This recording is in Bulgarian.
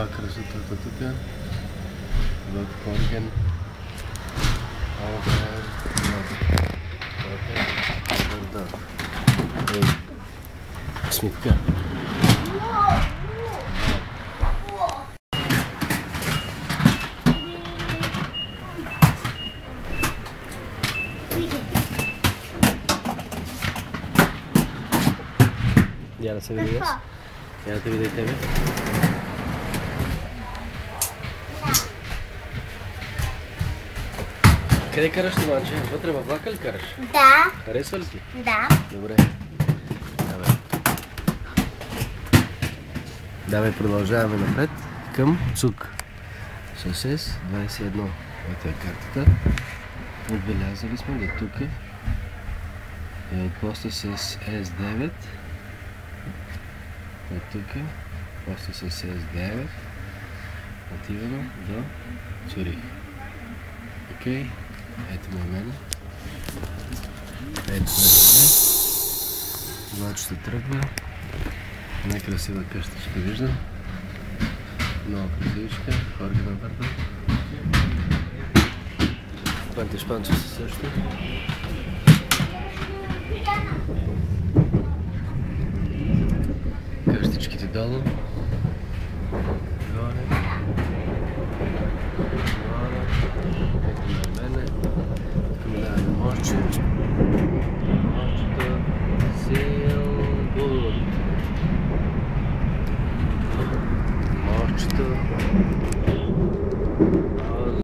пак красотата тук. В Корген. Смитка. Я да се видя аз. Я да те видя и тебе. Къде караш, Тиманче? Вътре във влака ли караш? Да. Харесва ли ти? Да. Добре. Давай продължаваме напред към ЦУК. С S21. Ето е картата. Отбелязали сме до тук. И после с S9. От тук. После с S9. Отиваме до Цюрих. Окей. Ето ме мене. Ето ме мене. Влачето тръгва. Най-красива къщичка виждам. Много красивичка. Корген апартамент. Пантишпанче са също. Къщичките долу. Горе. Ето на мене. Тук ми даваме мощче.